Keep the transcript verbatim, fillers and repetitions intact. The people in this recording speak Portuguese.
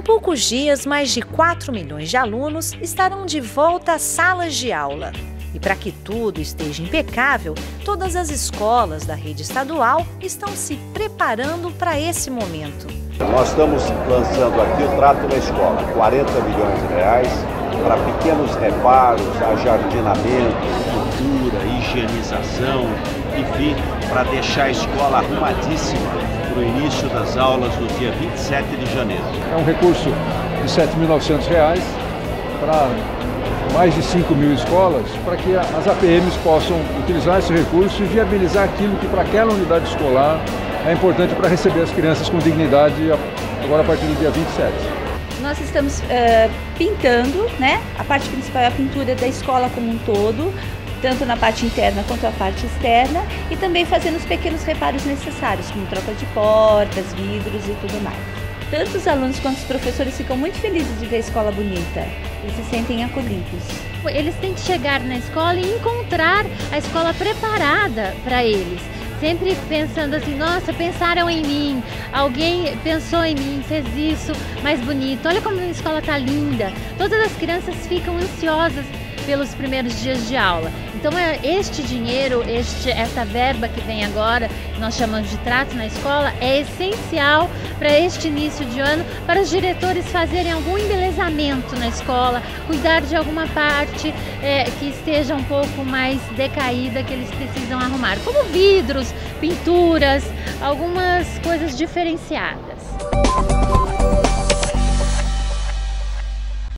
Em poucos dias, mais de quatro milhões de alunos estarão de volta às salas de aula. E para que tudo esteja impecável, todas as escolas da rede estadual estão se preparando para esse momento. Nós estamos lançando aqui o Trato na Escola, quarenta milhões de reais para pequenos reparos, ajardinamento, pintura, higienização, enfim, para deixar a escola arrumadíssima para o início das aulas no dia vinte e sete de janeiro. É um recurso de sete mil e novecentos reais para mais de cinco mil escolas, para que as A P Ms possam utilizar esse recurso e viabilizar aquilo que para aquela unidade escolar é importante para receber as crianças com dignidade agora a partir do dia vinte e sete. Nós estamos uh, pintando, né? A parte principal é a pintura da escola como um todo, tanto na parte interna quanto a parte externa, e também fazendo os pequenos reparos necessários, como troca de portas, vidros e tudo mais. Tanto os alunos quanto os professores ficam muito felizes de ver a escola bonita, eles se sentem acolhidos. Eles têm que chegar na escola e encontrar a escola preparada para eles. Sempre pensando assim, nossa, pensaram em mim, alguém pensou em mim, fez isso mais bonito, olha como a escola está linda. Todas as crianças ficam ansiosas pelos primeiros dias de aula. Então este dinheiro, este, essa verba que vem agora, que nós chamamos de Trato na Escola, é essencial para este início de ano, para os diretores fazerem algum embelezamento na escola, cuidar de alguma parte é, que esteja um pouco mais decaída, que eles precisam arrumar, como vidros, pinturas, algumas coisas diferenciadas.